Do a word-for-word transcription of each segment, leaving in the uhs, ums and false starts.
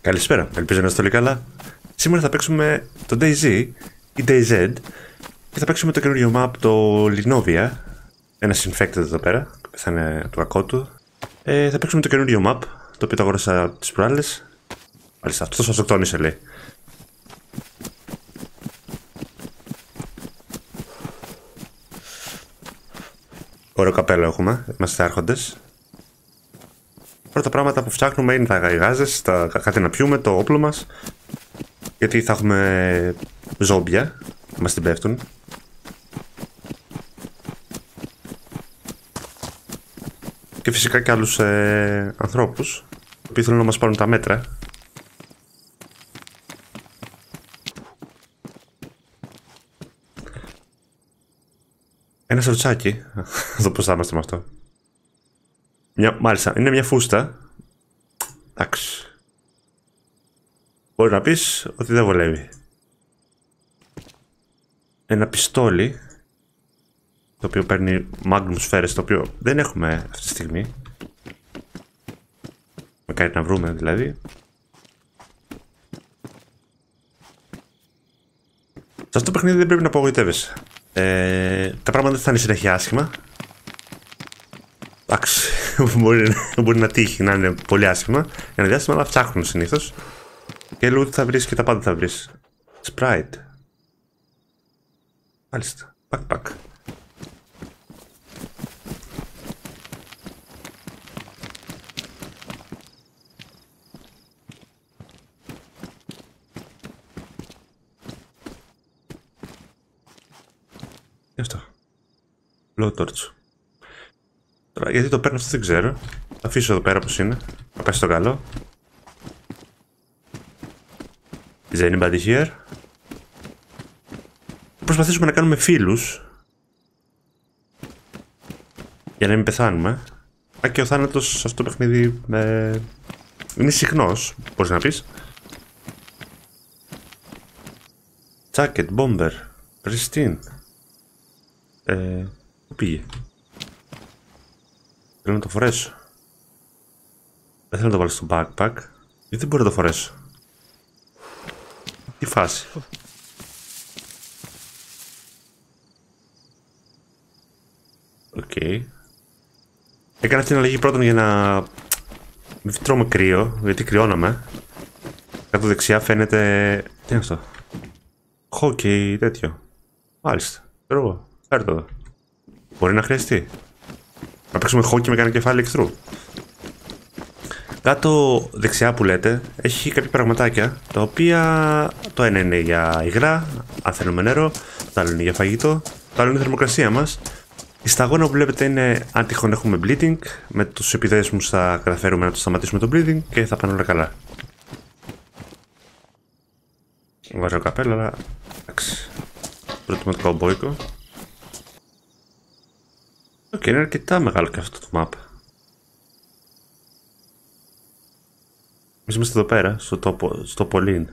Καλησπέρα, ελπίζω να είστε όλοι καλά. Σήμερα θα παίξουμε το DayZ ή DayZ και θα παίξουμε το καινούριο map, το Linovia. Ένα infected εδώ πέρα, θα είναι το κακό του. Ε, θα παίξουμε το καινούριο map, το οποίο το αγόρασα τις προάλλες. Μάλιστα, αυτό το αυτοκτόνησε λέει. Ωραίο καπέλο έχουμε, είμαστε άρχοντες. Πρώτα πράγματα που φτιάχνουμε είναι τα γάζες, τα κάτι να πιούμε, το όπλο μας. Γιατί θα έχουμε ζόμπια που μας την πέφτουν. Και φυσικά και άλλους ε, ανθρώπους που θέλουν να μας πάρουν τα μέτρα. Ένα σορτσάκι, εδώ πώς θα είμαστε με αυτό. Μια, μάλιστα, είναι μια φούστα. Εντάξει. Μπορεί να πεις ότι δεν βολεύει. Ένα πιστόλι, το οποίο παίρνει magnum σφαίρες, το οποίο δεν έχουμε αυτή τη στιγμή. Με κάτι να βρούμε δηλαδή. Σε αυτό το παιχνίδι δεν πρέπει να απογοητεύεσαι. Ε, τα πράγματα δεν θα είναι συνέχεια άσχημα. Εντάξει, μπορεί, μπορεί να τύχει να είναι πολύ άσχημα για ένα διάστημα, αλλά φτιάχνουν συνήθως. Και loot θα βρεις και τα πάντα θα βρεις. Sprite. Μάλιστα. Backpack. Τι αυτό. Low torch. Τώρα, γιατί το παίρνω αυτό δεν ξέρω. Θα αφήσω εδώ πέρα πως είναι. Θα πάει στο καλό. Is anybody here? Προσπαθήσουμε να κάνουμε φίλους για να μην πεθάνουμε. Α, και ο θάνατος σε αυτό το παιχνίδι ε, είναι συχνός, μπορείς να πεις. Jacket, bomber, pristine. Ε, πού πήγε? Θέλω να το φορέσω. Δεν θέλω να το βάλω στο backpack. Γιατί δεν μπορώ να το φορέσω? Τι φάση. Οκ. Okay. Έκανα αυτή την αλλαγή πρώτον για να μην τρώμε κρύο, γιατί κρυώναμε. Κάτω δεξιά φαίνεται... Τι είναι αυτό? Χόκκι τέτοιο. Μάλιστα. Ξέρω εγώ. Φέρε το εδώ. Μπορεί να χρειαστεί. Να παίξουμε χόκκι με κανένα κεφάλι εχθρού. Κάτω δεξιά που λέτε έχει κάποια πραγματάκια, τα οποία το ένα είναι για υγρά, αν θέλουμε νερό, το άλλο είναι για φαγητό, το άλλο είναι η θερμοκρασία μας. Η σταγόνα που βλέπετε είναι αν τυχόν έχουμε bleeding, με τους επιδέσμους θα καταφέρουμε να το σταματήσουμε το bleeding και θα πάνε όλα καλά. Βάζω καπέλα, αλλά εντάξει. Πρώτο το καουμπόικο. Οκ, okay, είναι αρκετά μεγάλο και αυτό το map. Εμείς είμαστε εδώ πέρα, στο, τοπο, στο Πολύν.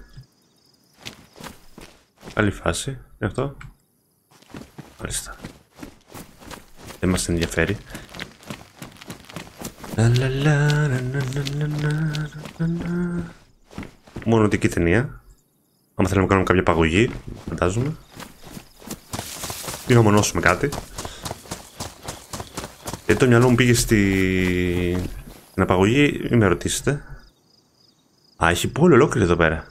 Άλλη φάση, είναι αυτό. Μάλιστα. Δεν μας ενδιαφέρει. Μόνο δική ταινία. Άμα θέλουμε να κάνουμε κάποια παγωγή, φαντάζομαι. Ή να μονώσουμε κάτι. Γιατί το μυαλό μου πήγε στη... στην απαγωγή, μην με ρωτήσετε. Α, έχει πόλη ολόκληρη εδώ πέρα.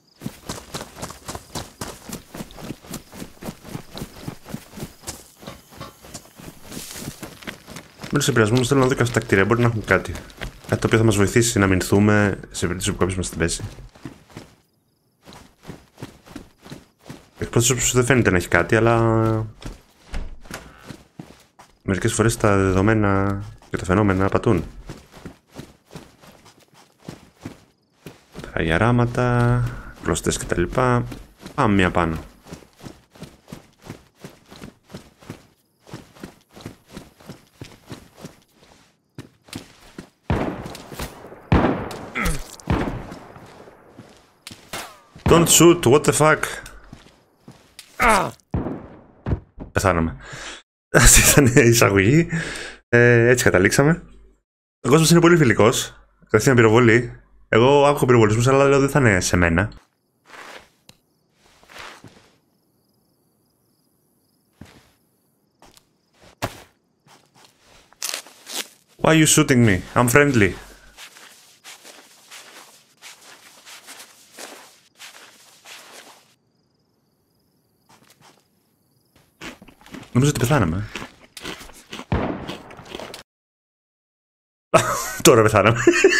Μένω σε πειρασμό, θέλω να δω και αυτά τα κτίρια, μπορεί να έχουν κάτι. Κάτι το οποίο θα μας βοηθήσει να μηνθούμε σε περίπτωση που κάποιος μας την πέσει. Εκ πρώτης δεν φαίνεται να έχει κάτι, αλλά... μερικές φορές τα δεδομένα και τα φαινόμενα πατούν. Αγιαράματα, κλωστές κτλ. Πάμε μία πάνω. Don't shoot, what the fuck. Ah. Πεθάναμε. Αυτή ήταν η εισαγωγή. Ε, έτσι καταλήξαμε. Ο κόσμος είναι πολύ φιλικός. Κατευθείαν πυροβολή. Εγώ άκουγα πυροβολισμούς, αλλά λέω δεν θα είναι σε μένα. Why are you shooting me? I'm friendly. Νομίζω ότι πεθάναμε. Τώρα πεθάναμε.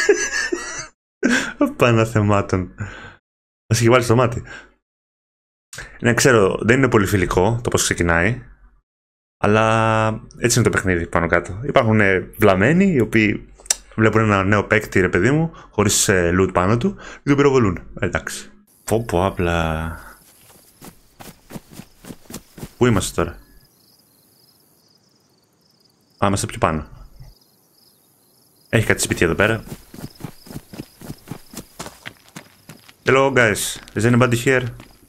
Παναθεμάτων. Μας είχε βάλει στο μάτι. Ναι, ξέρω, δεν είναι πολύ φιλικό το πώς ξεκινάει. Αλλά έτσι είναι το παιχνίδι πάνω κάτω. Υπάρχουν βλαμμένοι οι οποίοι βλέπουν ένα νέο παίκτη, ρε παιδί μου, χωρίς loot πάνω του και τον πυροβολούν. Εντάξει. Πω πω απλά. Πού είμαστε τώρα? Α, είμαστε πιο πάνω. Έχει κάτι σπίτι εδώ πέρα. Hello guys, is anybody here?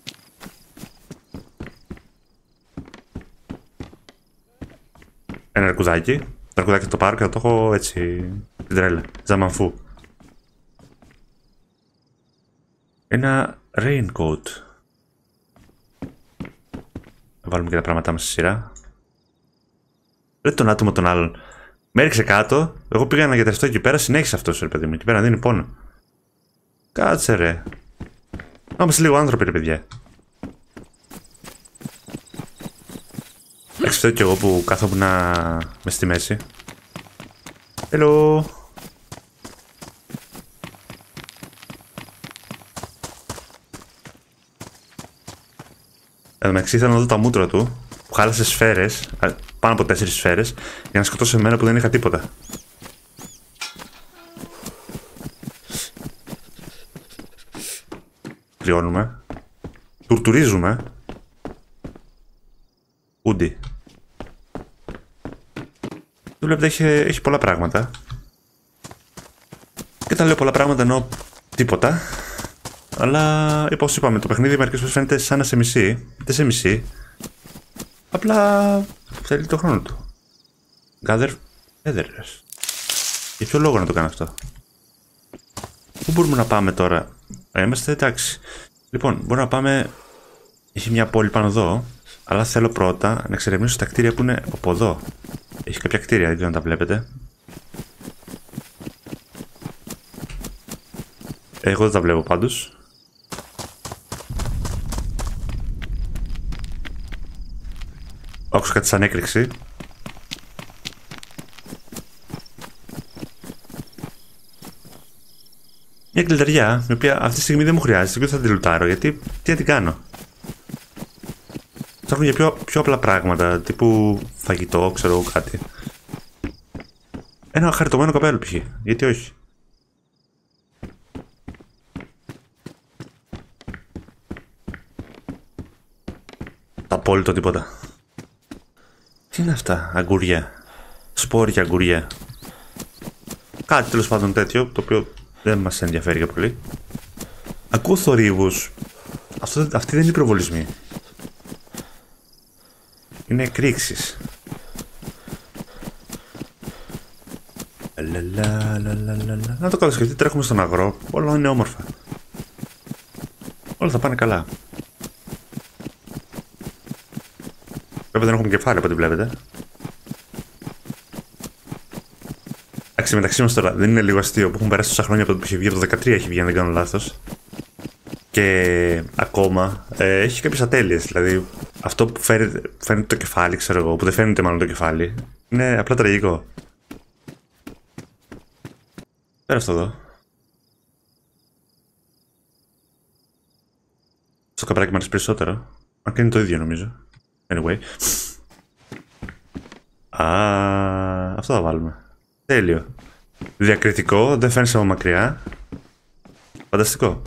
Ένα αρκουδάκι. Το αρκουδάκι στο πάρκο θα το έχω έτσι. Την τρέλα. Ζαμανφού. Ένα raincoat. Θα βάλουμε και τα πράγματα μας στη σειρά. Δεν τον άτομο τον άλλον. Με έριξε κάτω. Εγώ πήγα να γιατρευτώ εκεί πέρα. Συνέχισε αυτός ρε παιδί μου. Εκεί πέρα δίνει πόνο. Κάτσε ρε. Να είμαστε λίγο άνθρωποι ρε παιδιά. Εντάξει, φταίω κι εγώ που κάθομαι μες στη μέση. Hello. Εν τω μεταξύ ήθελα να δω τα μούτρα του που χάλασε σφαίρες, πάνω από τέσσερις σφαίρες, για να σκοτώσει εμένα που δεν είχα τίποτα. Κρυώνουμε. Τουρτουρίζουμε. Ούντι. Το βλέπετε έχει, έχει πολλά πράγματα. Και όταν λέω πολλά πράγματα εννοώ τίποτα. Αλλά όπως είπαμε, το παιχνίδι μερικές φορές φαίνεται σαν να σε μισεί. Δεν σε μισεί. Απλά θέλει το χρόνο του. Gather feathers. Για ποιο λόγο να το κάνω αυτό? Πού μπορούμε να πάμε τώρα? Ε, είμαστε εντάξει. Λοιπόν, μπορούμε να πάμε. Έχει μια πόλη πάνω εδώ. Αλλά θέλω πρώτα να εξερευνήσω τα κτίρια που είναι από εδώ. Έχει κάποια κτίρια, δεν ξέρω αν τα βλέπετε. Εγώ δεν τα βλέπω πάντως. Άκουσα κάτι σαν έκρηξη. Μια κλειδαριά, η οποία αυτή τη στιγμή δεν μου χρειάζεται και δεν θα τη λουτάρω, γιατί τι να την κάνω? Ψάχνω για πιο, πιο απλά πράγματα, τύπου φαγητό, ξέρω εγώ κάτι. Ένα χαριτωμένο καπέλο π.χ. Γιατί όχι? Απόλυτο τίποτα. Τι είναι αυτά, αγκουριά? Σπόρια αγκουριά. Κάτι τέλος πάντων τέτοιο, το οποίο δεν μας ενδιαφέρει για πολύ. Ακούω θορύβους. Αυτό, αυτοί δεν είναι πυροβολισμοί. Είναι εκρήξεις. Να το καλοσκεφτεί, τρέχουμε στον αγρό. Όλα είναι όμορφα. Όλα θα πάνε καλά. Βέβαια δεν έχουμε κεφάλι από ό,τι βλέπετε. Εντάξει, μεταξύ μας τώρα δεν είναι λίγο αστείο που έχουν περάσει τόσα χρόνια από το που είχε βγει, από το δεκατρία έχει βγει, αν δεν κάνω λάθος. Και ακόμα ε, έχει κάποιες ατέλειες. Δηλαδή αυτό που φαίνεται, φαίνεται το κεφάλι, ξέρω εγώ, που δεν φαίνεται μάλλον το κεφάλι, είναι απλά τραγικό. Πέρα αυτό εδώ. Στο καπράκι μου αρέσει περισσότερο. Αν και είναι το ίδιο νομίζω. Anyway. Α, αυτό θα βάλουμε. Τέλειο. Διακριτικό, δεν φαίνεσαι από μακριά. Φανταστικό.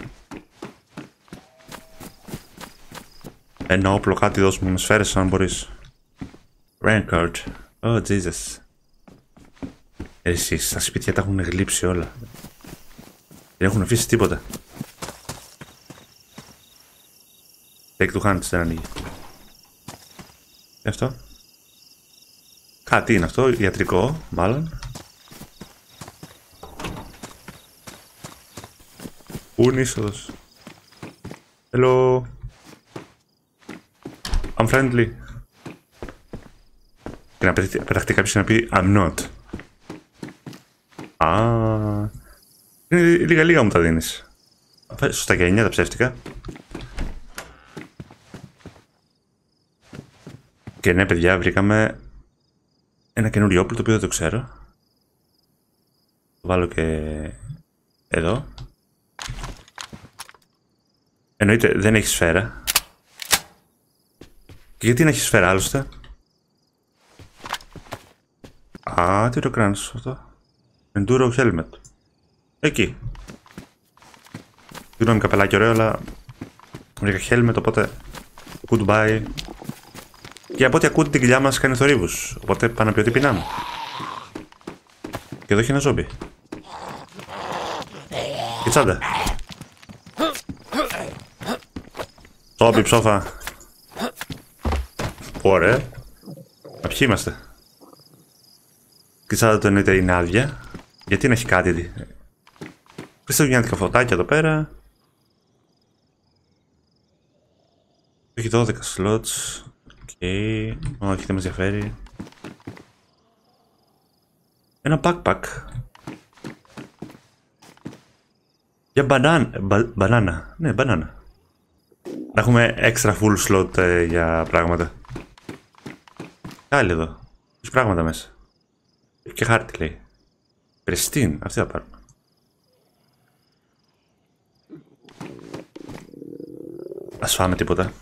Ένα όπλο, κάτι δώσ' μου με σφαίρες αν μπορείς. Raincoat. Oh Jesus. Εσείς, τα σπίτια τα έχουν γλύψει όλα. Δεν έχουν αφήσει τίποτα. Take two hands, δεν ανοίγει. Και αυτό. Κάτι είναι αυτό, ιατρικό, μάλλον. Πού είναι η είσοδος? Hello. I'm friendly. Και να πεταχτεί κάποιος να πει I'm not. Α, είναι λίγα λίγα μου τα δίνεις. Σωστά και εννιά τα ψεύτικα. Και ναι παιδιά, βρήκαμε ένα καινούριο όπλο το οποίο δεν το ξέρω. Το βάλω και εδώ. Εννοείται δεν έχει σφαίρα. Και γιατί να έχει σφαίρα άλλωστε? Α, τι το κράνος αυτό? Enduro helmet. Εκεί. Συγγνώμη καπελάκι ωραίο, αλλά βρήκα helmet, οπότε goodbye. Και από ό,τι ακούτε την κοιλιά μας κάνει θορύβους, οπότε πάνω να πει ότι πεινάμε. Και εδώ έχει ένα ζόμπι. Και τσάντα. Ζόμπι ψόφα. Ωραία. Α, ποιοι είμαστε? Και τσάντα το εννοείται είναι άδεια. Γιατί να έχει κάτι? Χριστουγεννιάτικα φωτάκια εδώ πέρα. Έχει δώδεκα slots. Okay. Όχι, δεν μας ενδιαφέρει. Ένα backpack. Για μπανάν, μπα, μπανάνα. Ναι, μπανάνα. Να έχουμε extra full slot ε, για πράγματα. Άλλη εδώ. Έχει πράγματα μέσα. Έχει και χάρτη λέει. Pristine, αυτή θα πάρουμε. Ας φάμε τίποτα.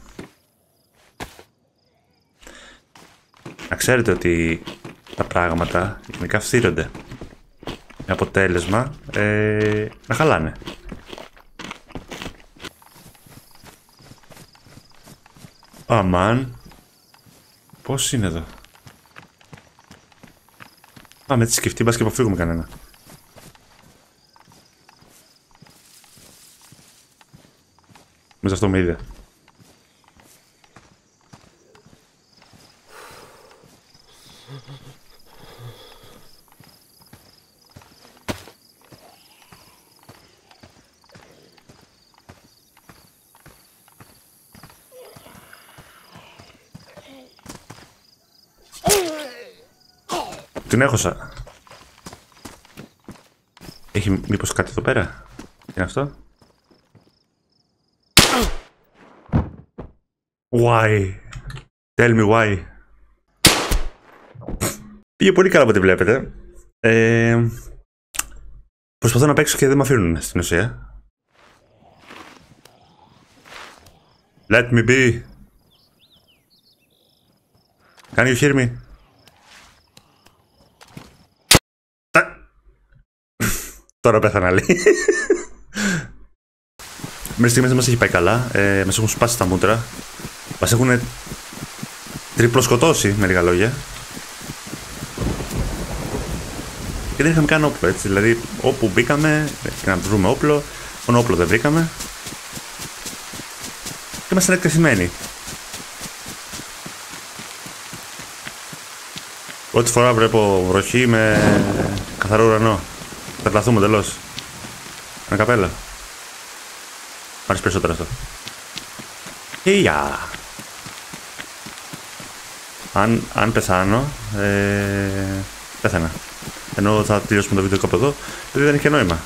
Να ξέρετε ότι τα πράγματα γενικά φθύρονται. Με αποτέλεσμα ε, να χαλάνε. Αμάν. Πώς είναι εδώ? Πάμε έτσι σκεφτεί, μπας και αποφύγουμε κανένα. Μέσα αυτό με είδε. Την έχωσα. Έχει μήπως κάτι εδώ πέρα? Τι είναι αυτό? Why? Tell me why. Πήγε πολύ καλά από ό,τι βλέπετε. Ε, προσπαθώ να παίξω και δεν με αφήνουν στην ουσία. Let me be. Can you hear me? Τώρα πέθανα λέει. Μέχρι στιγμής δεν μας έχει πάει καλά. Ε, μας έχουν σπάσει τα μούτρα. Μας έχουν τριπλοσκοτώσει με λίγα λόγια. Και δεν είχαμε καν όπλο έτσι. Δηλαδή όπου μπήκαμε για να βρούμε όπλο, μόνο όπλο δεν βρήκαμε. Και ήμασταν εκτεθειμένοι. Πρώτη φορά βλέπω βροχή με καθαρό ουρανό. Θα πλαθούμε τελώς. Ένα καπέλο. Μ' αρέσει περισσότερο αυτό. Και για. Αν, αν πεθάνω, ε, πέθανα. Ενώ θα τελειώσουμε το βίντεο κάπου εδώ, επειδή δεν έχει νόημα.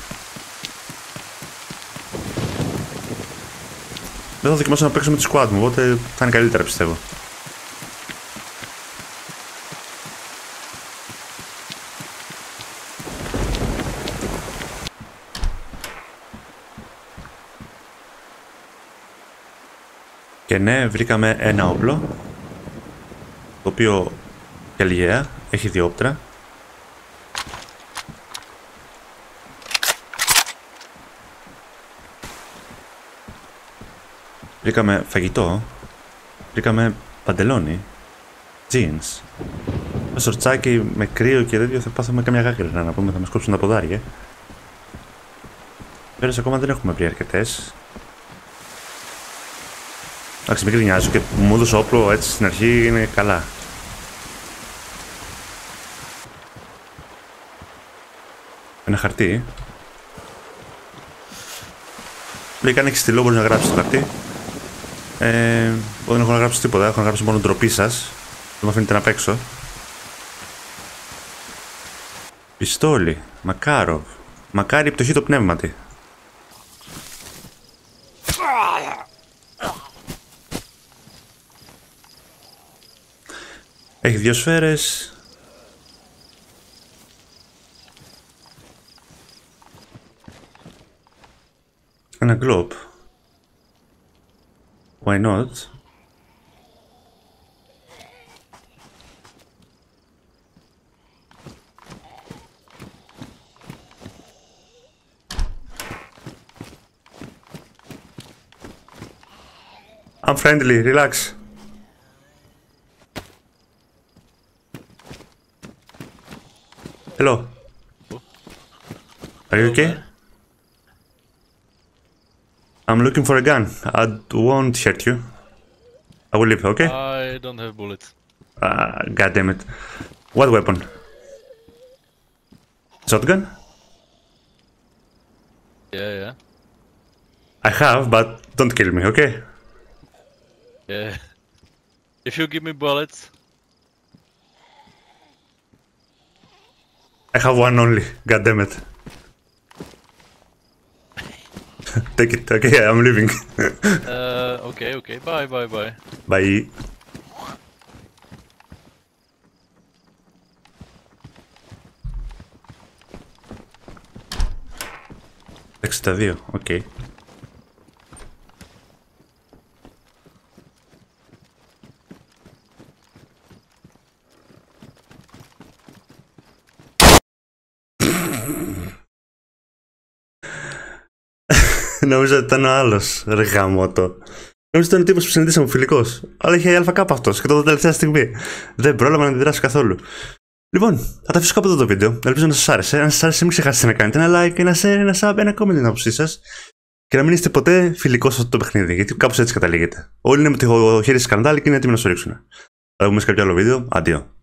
Δεν θα δοκιμάσω να παίξω με τη squad μου, οπότε θα είναι καλύτερα πιστεύω. Και ναι, βρήκαμε ένα όπλο, το οποίο και λιέα, έχει δύο όπτρα. Βρήκαμε φαγητό, βρήκαμε παντελόνι, jeans, ένα σορτσάκι με κρύο και τέτοιο, θα πάθουμε καμιά γάκρυνα να πούμε, θα μας κόψουν τα ποδάρια. Πέρας ακόμα δεν έχουμε βρει αρκετές. Εντάξει, μην κρινιάζω και μου έδωσε όπλο έτσι στην αρχή είναι καλά. Ένα χαρτί. Λέει αν έχει στυλό μπορεί να γράψει το χαρτί. Ε, δεν έχω να γράψει τίποτα, έχω να γράψει μόνο ντροπή σας. Δεν με αφήνετε να παίξω. Πιστόλι, Μακάροβ. Μακάρι η πτωχή το πνεύματι. Έχει δύο σφαίρες. Ένα γκλόπ. Why not? I'm friendly, relax. Hello. Are you okay? I'm looking for a gun. I won't hurt you. I will leave, okay? I don't have bullets. Ah, God damn it. What weapon? Shotgun? Yeah, yeah. I have, but don't kill me, okay? Yeah. If you give me bullets. I have one only. God damn it. Take it, okay, I'm leaving. uh, okay, okay. Bye, bye, bye. Bye. εξήντα δύο, οκ. Okay. Νόμιζα ότι ήταν ο άλλος, ρε γαμώτο. Νόμιζα ότι ήταν ο τύπος που συναντήσαμε φιλικός. Αλλά είχε ΑΚ αυτός και το τελευταία στιγμή. Δεν πρόλαβα να αντιδράσω καθόλου. Λοιπόν, θα τα αφήσω κάπου εδώ το βίντεο. Ελπίζω να σας άρεσε. Αν σας άρεσε, μην ξεχάσετε να κάνετε ένα like, ένα share, ένα sub, ένα comment την άποψή σας. Και να μην είστε ποτέ φιλικός σε αυτό το παιχνίδι, γιατί κάπως έτσι καταλήγετε. Όλοι είναι με το χέρι σκανδάλι και είναι έτοιμοι να σου ρίξουν. Θα δούμε σε κάποιο άλλο βίντεο. Αντίο.